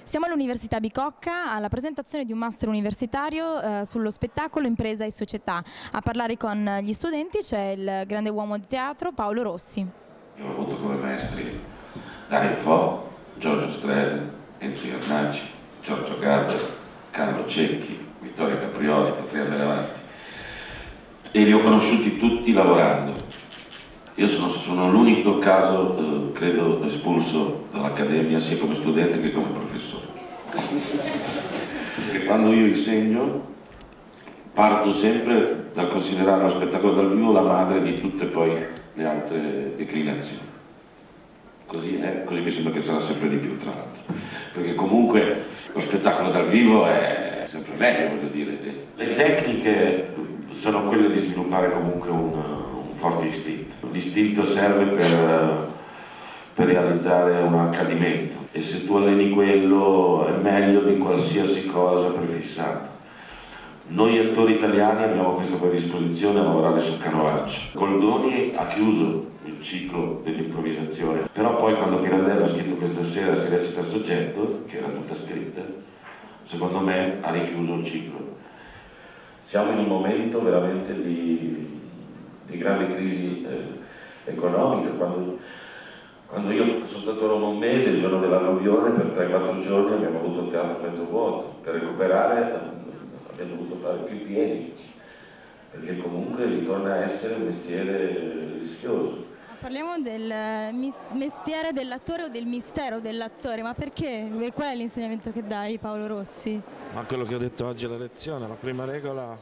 Siamo all'Università Bicocca alla presentazione di un master universitario sullo spettacolo, impresa e società. A parlare con gli studenti c'è il grande uomo di teatro Paolo Rossi. Io ho avuto come maestri Dario Fo, Giorgio Strehler, Enzo Iannacci, Giorgio Gaber, Carlo Cecchi, Vittorio Caprioli, Patria Delavanti, e li ho conosciuti tutti lavorando. Io sono l'unico caso, credo, espulso dall'Accademia sia come studente che come professore. Perché quando io insegno parto sempre dal considerare lo spettacolo dal vivo la madre di tutte poi le altre declinazioni. Così mi sembra che sarà sempre di più, tra l'altro. Perché comunque lo spettacolo dal vivo è sempre meglio, voglio dire. Le tecniche sono quelle di sviluppare comunque un forte istinto. L'istinto serve per realizzare un accadimento e se tu alleni quello è meglio di qualsiasi cosa prefissata. Noi attori italiani abbiamo questa predisposizione a lavorare sul canovaccio. Goldoni ha chiuso il ciclo dell'improvvisazione, però poi quando Pirandello ha scritto questa sera si recita il soggetto, che era tutta scritta, secondo me ha richiuso il ciclo. Siamo in un momento veramente di grande crisi economica. Quando io sono stato a Roma un mese, il giorno dell'alluvione, per 3-4 giorni abbiamo avuto il teatro mezzo vuoto. Per recuperare abbiamo dovuto fare più pieni, perché comunque ritorna a essere un mestiere rischioso. Parliamo del mestiere dell'attore o del mistero dell'attore, ma perché? Qual è l'insegnamento che dai, Paolo Rossi? Ma quello che ho detto oggi alla lezione, la prima regola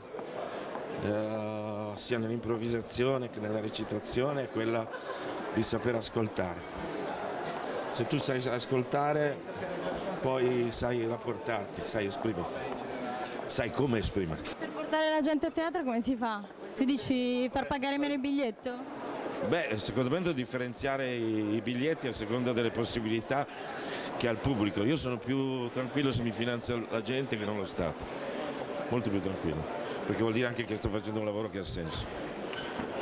sia nell'improvvisazione che nella recitazione è quella di saper ascoltare. Se tu sai ascoltare poi sai rapportarti, sai esprimerti, sai come esprimerti. Per portare la gente a teatro come si fa? Tu dici far pagare meno il biglietto? Beh, secondo me devo differenziare i biglietti a seconda delle possibilità che ha il pubblico. Io sono più tranquillo se mi finanzia la gente che non lo Stato, molto più tranquillo, perché vuol dire anche che sto facendo un lavoro che ha senso.